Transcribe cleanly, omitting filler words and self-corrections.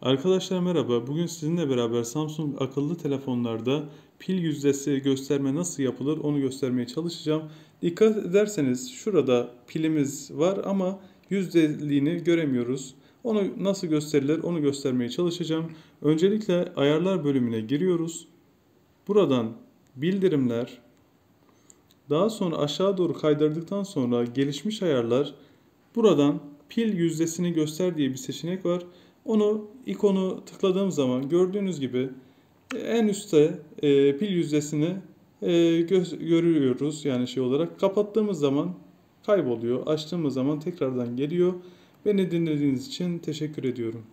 Arkadaşlar merhaba. Bugün sizinle beraber Samsung akıllı telefonlarda pil yüzdesi gösterme nasıl yapılır onu göstermeye çalışacağım. Dikkat ederseniz şurada pilimiz var ama yüzdeliğini göremiyoruz. Onu nasıl gösterilir onu göstermeye çalışacağım. Öncelikle ayarlar bölümüne giriyoruz. Buradan bildirimler, daha sonra aşağı doğru kaydırdıktan sonra gelişmiş ayarlar. Buradan pil yüzdesini göster diye bir seçenek var. İkonu tıkladığım zaman gördüğünüz gibi en üstte pil yüzdesini görüyoruz. Yani şey olarak kapattığımız zaman kayboluyor. Açtığımız zaman tekrardan geliyor. Beni dinlediğiniz için teşekkür ediyorum.